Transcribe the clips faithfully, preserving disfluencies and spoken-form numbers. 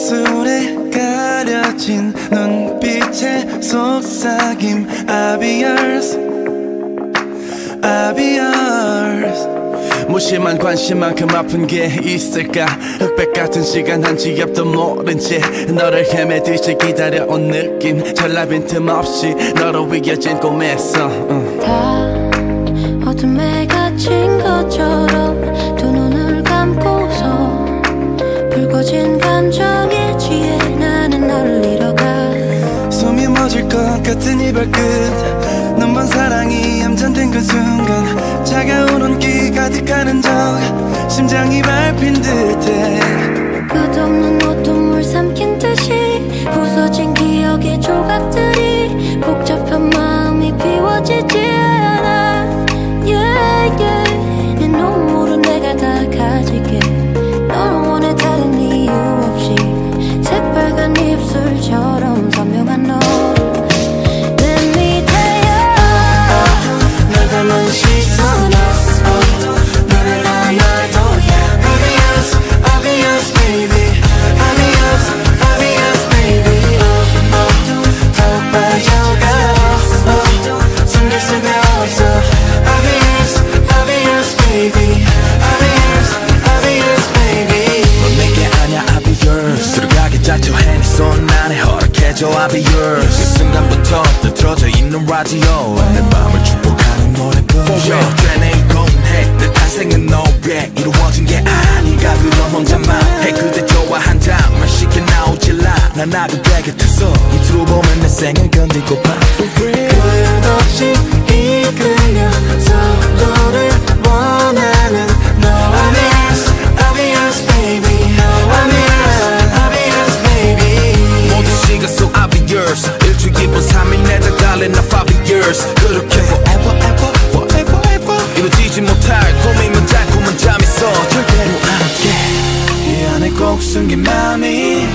입술에 가려진 눈빛의 속삭임 I'll be yours, I'll be yours. 무심한 관심만큼 아픈 게 있을까. 흑백 같은 시간 한 지 앞도 모른 채 너를 헤매듯이 기다려온 느낌. 전라 빈틈 없이 너로 이어진 꿈에서 응. 다 어둠에 갇힌 것처럼 두 눈을 감고서 붉어진 감정에 취해 나는 너를 잃어가. 숨이 멎을 것 같은 이별 끝 눈먼 사랑이 얌전된 그 순간 차가운 온기 가득하는 적 심장이 밟힌 듯해. 끝없는 어둠을 삼킨 듯이 부서진 기억의 조각들이 복잡한 마음이 비워지지 않아. yeah, yeah. 내 눈물은 내가 다 가질게. 널 원해 다른 이유 없이 새빨간 입술처럼 선명한 너 널 시선에 너를 하여도 I'll be yours, I'll be yours baby. I'll be yours, I'll be yours baby. oh, oh. 더욱 빠져가 oh, 숨길 수가 없어 I'll be yours, I'll be yours baby. I'll be yours, I'll be yours baby. 넌 내게 아냐 I'll be yours. 들어가기 자처해 네 손 안에 허락해줘 I'll be yours. 그 순간부터 뜨들어져 있는 라디오 내 맘을 축복하는 노래뿐 내 이곤해 내 탄생은 너에 이루어진 게 아닌가. 그런 혼자만 해 그대 좋아 한 잔만 쉽게 나오질 않아. 나 그대 곁에서 이틀 보면 내 생을 건들고파. 끝없이 이끌려서 너를 원하는 너 I'll be yours, I'll be yours baby. I'll be yours, I'll be yours baby. 모든 시간 속 I'll be yours. 일주일 기본 삼 일 내다 달래 나 five years. 그렇게 forever ever forever ever 이루어지지 못할 꿈이면 달콤한 잠 있어 절대로 않게. 이 안에 꼭 숨긴 맘이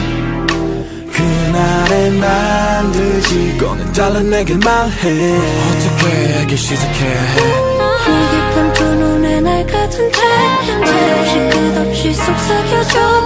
그날의 만들지 꺼내 달라 내게 말해. 어떻게 알기 시작해. 이 깊은 두 눈에 날 가둔 채 말없이 끝없이 속삭여줘.